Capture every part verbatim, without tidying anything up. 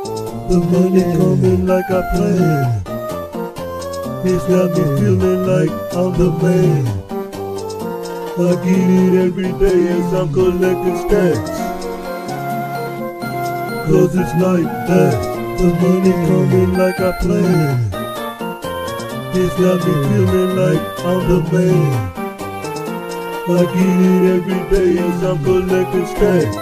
The money coming like I planned. It's got me feeling like I'm the man. I get it every day as I'm collecting stacks. Cause it's like that. The money coming like I planned. It's got me feeling like I'm the man. I get it every day as I'm collecting stacks.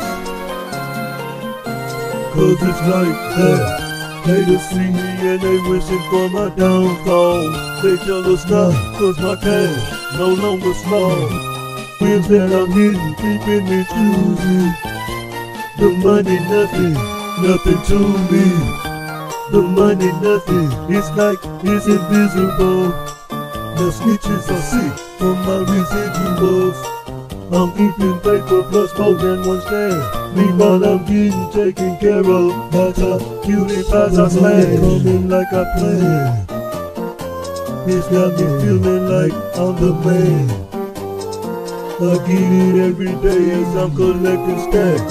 Cause it's like that. Haters see me and they wishing for my downfall. They jealous now cause my cash no longer small. Wins that I'm hitting keeping me choosy. The money nothing, nothing to me. The money nothing, it's like it's invisible. The snitches are sick from my residuals. I'm eating paper plus more than one stand. Meanwhile I'm getting taken care of. That's how cutie pies I smash. Coming like I planned. It's got me feeling like I'm the man. I get it every day as I'm collecting stacks.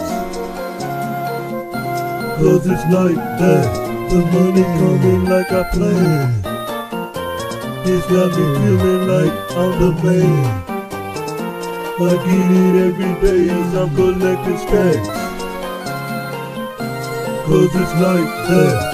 Cause it's like that. The money coming like I planned. It's got me feeling like I'm the man. I get it every day as I'm collecting stacks. Cause it's like that.